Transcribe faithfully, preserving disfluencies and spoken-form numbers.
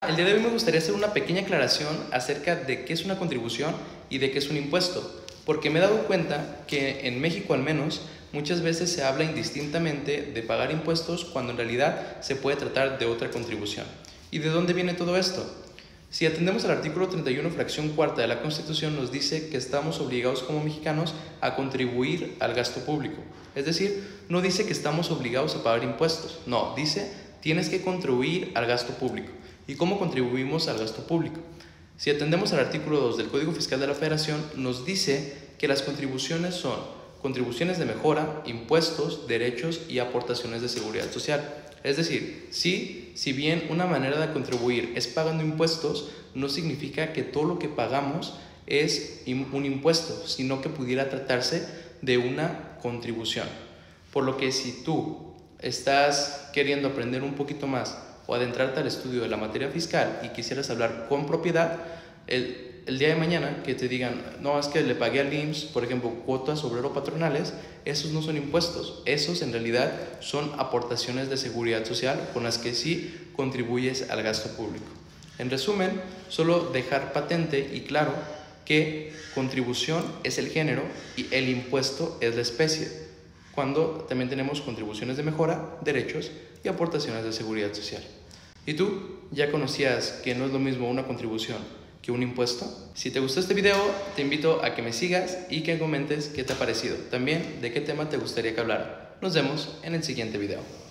el día de hoy me gustaría hacer una pequeña aclaración acerca de qué es una contribución y de qué es un impuesto, porque me he dado cuenta que en México al menos muchas veces se habla indistintamente de pagar impuestos cuando en realidad se puede tratar de otra contribución. ¿Y de dónde viene todo esto? Si atendemos al artículo treinta y uno, fracción cuarta de la Constitución, nos dice que estamos obligados como mexicanos a contribuir al gasto público. Es decir, no dice que estamos obligados a pagar impuestos, no, dice tienes que contribuir al gasto público. ¿Y cómo contribuimos al gasto público? Si atendemos al artículo dos del Código Fiscal de la Federación, nos dice que las contribuciones son contribuciones de mejora, impuestos, derechos y aportaciones de seguridad social. Es decir, sí, si bien una manera de contribuir es pagando impuestos, no significa que todo lo que pagamos es un impuesto, sino que pudiera tratarse de una contribución. Por lo que si tú estás queriendo aprender un poquito más o adentrarte al estudio de la materia fiscal y quisieras hablar con propiedad, el, el día de mañana que te digan, no, es que le pagué al I M S S, por ejemplo, cuotas obrero-patronales, esos no son impuestos, esos en realidad son aportaciones de seguridad social con las que sí contribuyes al gasto público. En resumen, solo dejar patente y claro que contribución es el género y el impuesto es la especie, cuando también tenemos contribuciones de mejora, derechos y aportaciones de seguridad social. ¿Y tú ya conocías que no es lo mismo una contribución que un impuesto? Si te gustó este video, te invito a que me sigas y que comentes qué te ha parecido. También de qué tema te gustaría que hablara. Nos vemos en el siguiente video.